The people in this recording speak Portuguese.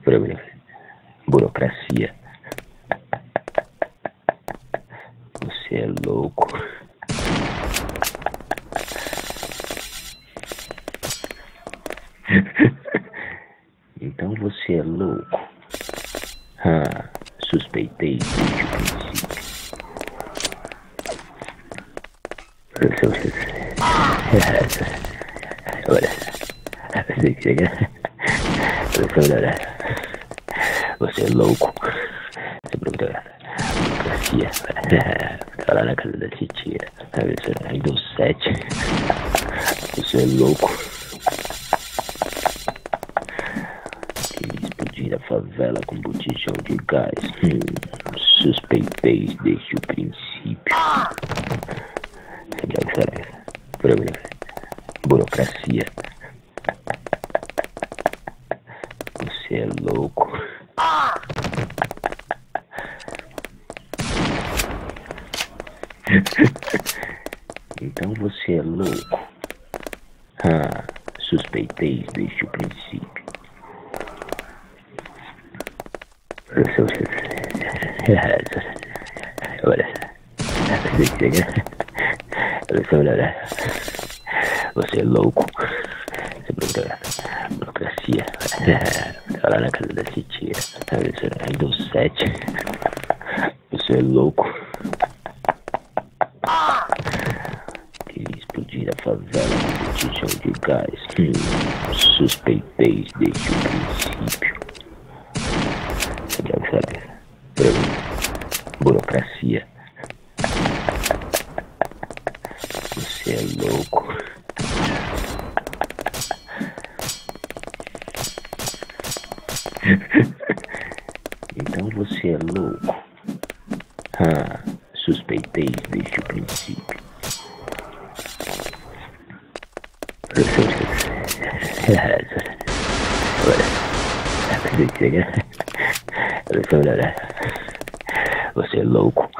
Burocracia. Você é louco. Então você é louco. Suspeitei desde o princípio. Olha, você chega. Você é louco. Burocracia. Tá lá na casa da titia. Aí deu 7. Você é louco. Queria explodir a favela com botijão de gás. Suspeitei desde o princípio. Burocracia. Você é louco. Então você é louco. Suspeitei desde o princípio. Olha, você é louco. Burocracia. Tá lá na casa da titia. Aí deu 7. Você é louco. Queria explodir a favela com botijão de gás. Suspeitei desde o princípio. Burocracia. Você é louco. Então você é louco. Suspeitei desde o princípio. Olha, você é louco.